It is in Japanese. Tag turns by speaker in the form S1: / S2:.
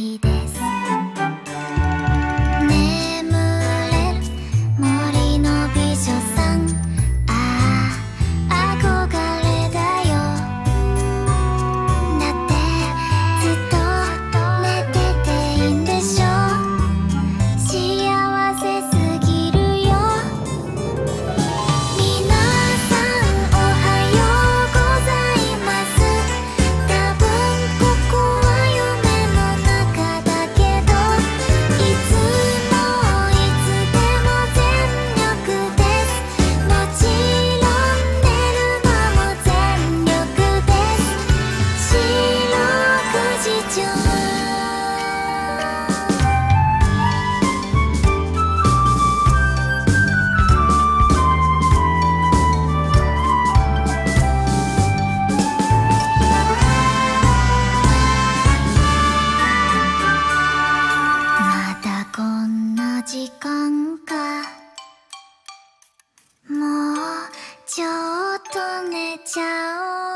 S1: りです。眠れる森の美女さん、ああ憧れだよ。だってずっと寝てていいんでしょ。幸せすぎるよ。皆さんおはようございます。多分ここは夢の中だけど、いつもいつでも全力です。もちろん寝るのも全力です。四六時中まだこんな時間か。もうちょっと寝ちゃおう。